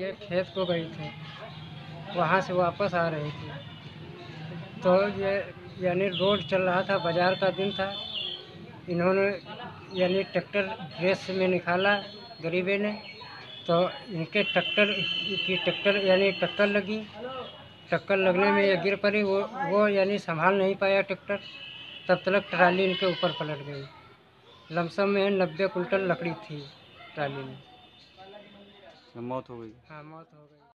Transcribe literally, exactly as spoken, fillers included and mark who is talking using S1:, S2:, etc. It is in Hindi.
S1: ये खेत को गई थी, वहाँ से वापस आ रही थी, तो ये यानी रोड चल रहा था, बाज़ार का दिन था। इन्होंने यानी ट्रैक्टर रेस में निकाला गरीबे ने, तो इनके ट्रैक्टर की ट्रैक्टर यानी टक्कर लगी। टक्कर लगने में ये गिर पड़ी, वो वो यानी संभाल नहीं पाया ट्रैक्टर, तब तक ट्राली इनके ऊपर पलट गई। लमसम में नब्बे कुंटल लकड़ी थी ट्राली में।
S2: मौत हो गई।
S1: हाँ, मौत हो गई।